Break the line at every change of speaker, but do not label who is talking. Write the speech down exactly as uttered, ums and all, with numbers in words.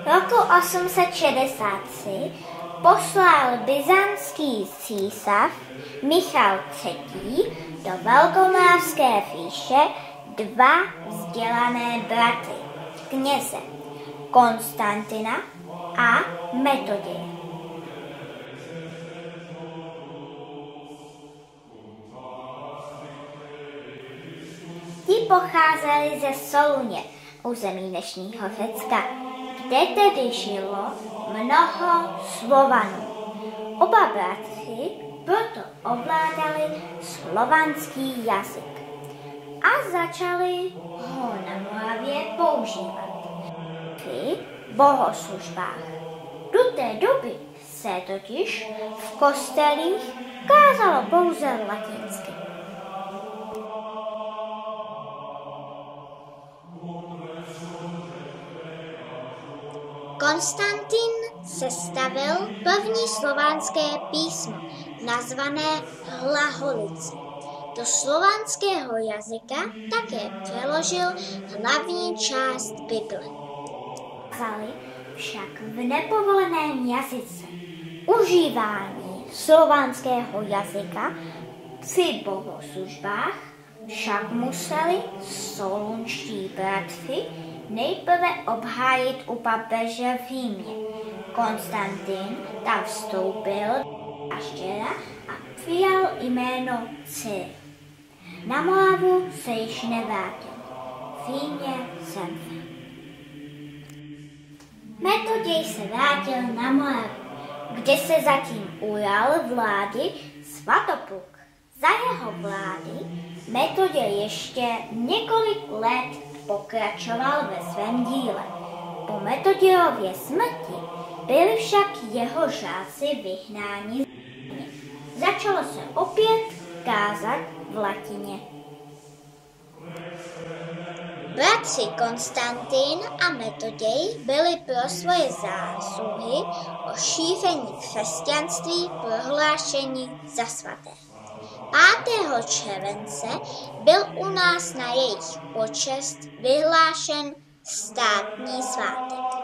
Roku osm set šedesát tři poslal byzantský císař Michal třetí do Velkomoravské říše dva vzdělané bratry, kněze Konstantina a Metoděje. Ti pocházeli ze Soluně, území dnešního Řecka, kde tedy žilo mnoho Slovanů. Oba bratři proto ovládali slovanský jazyk a začali ho na Moravě používat při bohoslužbách. Do té doby se totiž v kostelích kázalo pouze latinsky. Konstantin sestavil první slovanské písmo, nazvané Hlaholice. Do slovanského jazyka také přeložil hlavní část Bible. Psali však v nepovoleném jazyce. Užívání slovanského jazyka při bohoslužbách však museli solunští bratři nejprve obhájit u papeže v Římě. Konstantin tam vstoupil do kláštera a přijal jméno Cyril. Na Moravu se již nevrátil. V Římě zemřel. Metoděj se vrátil na Moravu, kde se zatím ujal vlády Svatopluk. Za jeho vlády Metoděj ještě několik let pokračoval ve svém díle. Po Metodějově smrti byli však jeho žáci vyhnáni z země. Začalo se opět kázat v latině. Bratři Konstantin a Metoděj byli pro svoje zásluhy o šíření křesťanství prohlášeni za svaté. pátého července byl u nás na jejich počest vyhlášen státní svátek.